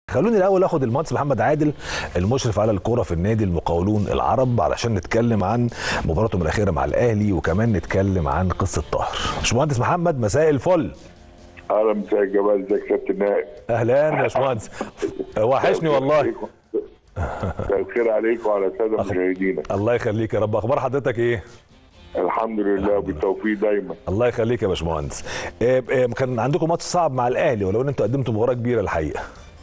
خلوني الاول اخد المهندس محمد عادل المشرف على الكوره في النادي المقاولون العرب علشان نتكلم عن مباراتهم الاخيره مع الاهلي وكمان نتكلم عن قصه طاهر. باشمهندس محمد مساء الفل. اهلا مساء الجمال، ازيك يا كابتن نائب؟ اهلا يا باشمهندس، وحشني والله. مساء الخير عليك وعلى الساده مشاهدينك. الله يخليك يا رب. اخبار حضرتك ايه؟ الحمد لله وبالتوفيق دايما. الله يخليك يا باشمهندس. كان عندكم ماتش صعب مع الاهلي ولو ان انتوا قدمتوا مباراه كبيره الحقيقه.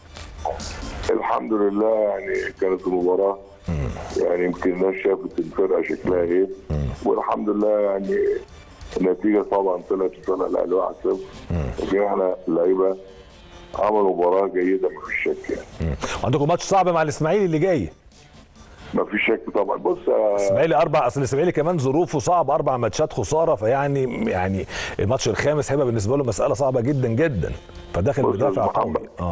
الحمد لله، يعني كانت المباراه يعني يمكن الناس شافت الفرقه شكلها ايه، والحمد لله يعني النتيجه طبعا طلعت الاهلي 1-0. لكن احنا اللعيبه عملوا مباراه جيده ما فيش شك يعني. وعندكم ماتش صعب مع الاسماعيلي اللي جاي. ما فيش شك طبعا. بص الاسماعيلي اصل الاسماعيلي كمان ظروفه صعب، 4 ماتشات خساره، فيعني الماتش الخامس هيبقى بالنسبه له مساله صعبه جدا جدا، فداخل بدافع قوي.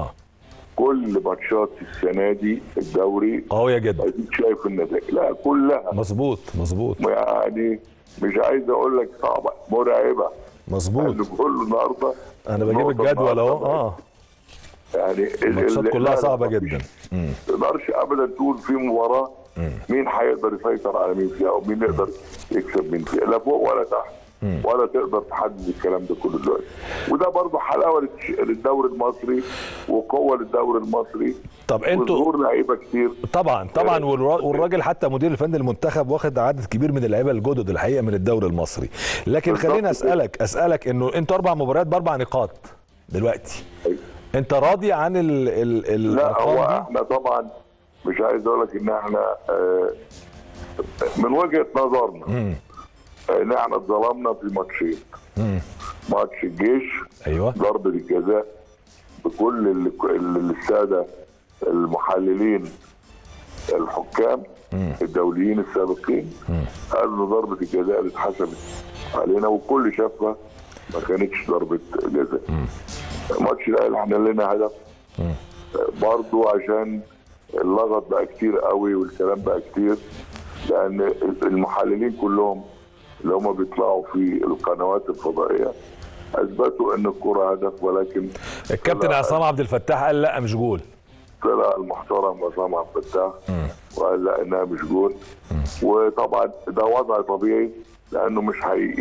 كل ماتشات السنه دي الدوري قويه جدا. شايف النتائج، لا كلها مظبوط يعني مش عايز اقول لك صعبه، مرعبه. مظبوط. يعني كله النهارده انا بجيب الجدول اهو. يعني الماتشات كلها صعبه جدا. ما تقدرش ابدا تقول في مباراه مين هيقدر يسيطر على مين فيها او مين يقدر يكسب مين فيها، لا فوق ولا تحت. ولا تقدر تحدد الكلام ده كله دلوقتي، وده برضه حلاوه للدوري المصري وقوه للدوري المصري. طب انتوا وظهور لعيبه كتير طبعا والراجل حتى مدير الفني للمنتخب واخد عدد كبير من اللعيبه الجدد الحقيقه من الدوري المصري. لكن خليني اسالك انه انتوا 4 مباريات ب4 نقاط دلوقتي. انت راضي عن لا هو احنا طبعا مش عايز اقول لك ان احنا من وجهه نظرنا ان احنا اتظلمنا في ماتشين. ماتش الجيش، ايوه، ضربه الجزاء بكل الساده المحللين الحكام الدوليين السابقين قالوا ان ضربه الجزاء اللي اتحسبت علينا والكل شافها ما كانتش ضربه جزاء. الماتش ده احنا لنا هدف برضو عشان اللغط بقى كتير قوي والكلام بقى كتير، لان المحللين كلهم اللي هم بيطلعوا في القنوات الفضائيه اثبتوا ان الكره هدف، ولكن الكابتن عصام عبد الفتاح قال لا مش جول. طلع المحترم عصام عبد الفتاح وقال لا انها مش جول. وطبعا ده وضع طبيعي لانه مش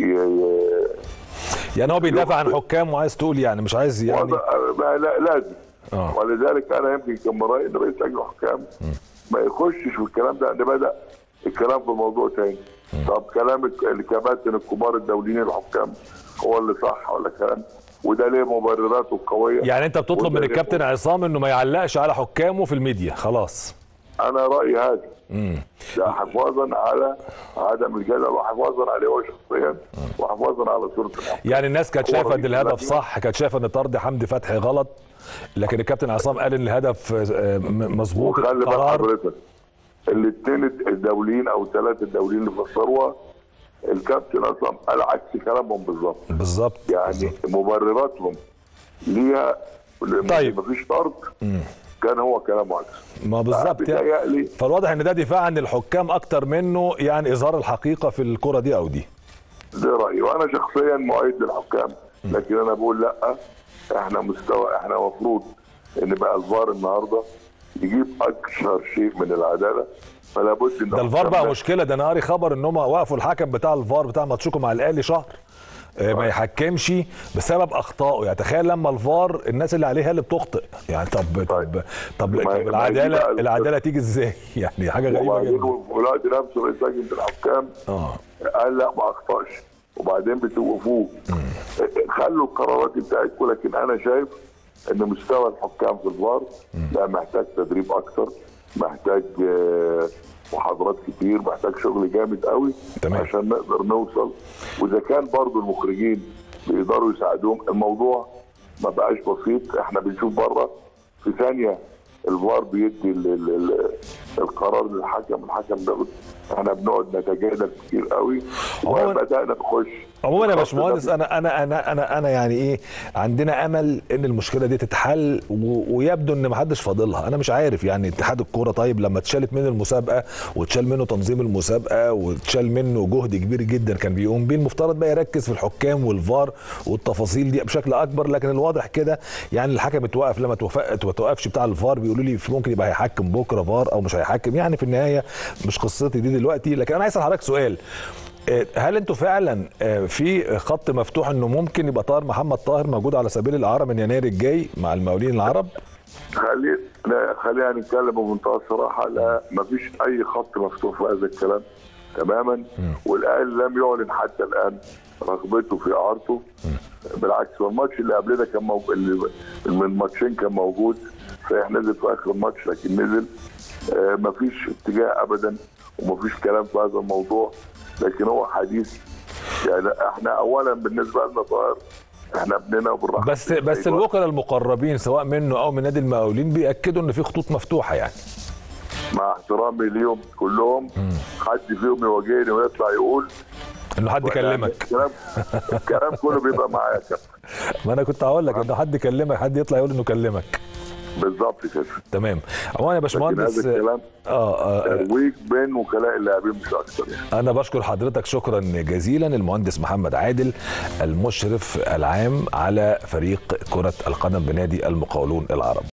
يعني هو بيدافع عن حكام وعايز تقول يعني مش عايز يعني لا لازم. ولذلك انا يمكن كان من رايي ان رئيس لجنه الحكام ما يخشش في الكلام ده، ان بدا الكلام في موضوع تاني. طب كلام الكباتن الكبار الدوليين الحكام هو اللي صح ولا كلام؟ وده ليه مبرراته القويه. يعني انت بتطلب من الكابتن عصام انه ما يعلقش على حكامه في الميديا خلاص؟ انا رايي هذا. ده حفاظا على عدم الجدل وحفاظا عليه هو شخصيا وحفاظا على صوره الحكام. يعني الناس كانت شايفه ان الهدف صح، كانت شايفه ان طرد حمدي فتحي غلط، لكن الكابتن عصام قال ان الهدف مظبوط. وخلي بال حضرتك الاثنين الدوليين او الثلاثه الدوليين اللي فسروها الكابتن عصام قال عكس كلامهم بالظبط. يعني مبرراتهم ليها طيب مفيش طرد كان هو كلامه عكس. ما بالظبط يعني. فالواضح ان ده دفاع عن الحكام اكتر منه يعني اظهار الحقيقه في الكره دي او دي. ده رايي، وانا شخصيا مؤيد للحكام، لكن انا بقول لا، احنا المفروض ان بقى الفار النهارده يجيب اكثر شيء من العداله. فلا بد ان ده الفار بقى مشكله. ده انا قاري خبر ان هم وقفوا الحكم بتاع الفار بتاع ماتشكم مع الاهلي شهر ما يحكمش بسبب اخطائه. يعني تخيل لما الفار الناس اللي عليها اللي بتخطئ يعني. طب العداله تيجي ازاي؟ يعني حاجه غريبه جدا. ولاد نفسه رئيس لجنه الحكام قال لا ما اخطاش، وبعدين بتوقفوه. خلوا القرارات بتاعتكم. لكن انا شايف ان مستوى الحكام في الفار لا محتاج تدريب اكتر، محتاج محاضرات كتير، محتاج شغل جامد قوي عشان نقدر نوصل. واذا كان برضو المخرجين بيقدروا يساعدوهم الموضوع ما بقاش بسيط. احنا بنشوف بره في ثانيه الفار بيدي القرار للحكم، الحكم ده احنا بنقعد نتجادل كتير قوي وبدانا نخش. عموما يا باشمهندس انا يعني ايه، عندنا امل ان المشكله دي تتحل، ويبدو ان ما حدش فاضلها. انا مش عارف يعني اتحاد الكوره طيب لما اتشالت منه المسابقه واتشال منه تنظيم المسابقه واتشال منه جهد كبير جدا كان بيقوم بيه، المفترض بقى يركز في الحكام والفار والتفاصيل دي بشكل اكبر. لكن الواضح كده يعني الحكم اتوقف، لما توقفش بتاع الفار بيقولوا لي ممكن يبقى هيحكم بكره فار او مش هيحكم. يعني في النهايه مش قصتي دي دلوقتي. لكن انا عايز اسال حضرتك سؤال، هل انتوا فعلا في خط مفتوح انه ممكن يبقى طاهر محمد طاهر موجود على سبيل الاعاره من يناير الجاي مع المقاولين العرب؟ خلينا نتكلم بمنتهى الصراحه، لا مفيش اي خط مفتوح في هذا الكلام تماما. والاهلي لم يعلن حتى الان رغبته في اعارته. بالعكس، والماتش اللي قبلنا كان موجود، من ماتشين كان موجود، صحيح نزل في اخر ماتش لكن نزل. مفيش اتجاه ابدا ومفيش كلام في هذا الموضوع، لكن هو حديث. يعني احنا اولا بالنسبه لنا طاهر احنا ابننا وبالراحه، بس الوكلاء المقربين سواء منه او من نادي المقاولين بياكدوا ان في خطوط مفتوحه. يعني مع احترامي ليهم كلهم، حد فيهم يواجهني ويطلع يقول انه حد كلمك. الكلام كله بيبقى معايا. ما انا كنت هقول لك انه حد كلمك، حد يطلع يقول انه كلمك. بالظبط كده. تمام. عموما يا باشمهندس هذا الكلام ترويج بين وكلاء اللاعبين مش اكتر. انا بشكر حضرتك شكرا جزيلا المهندس محمد عادل المشرف العام على فريق كرة القدم بنادي المقاولون العرب.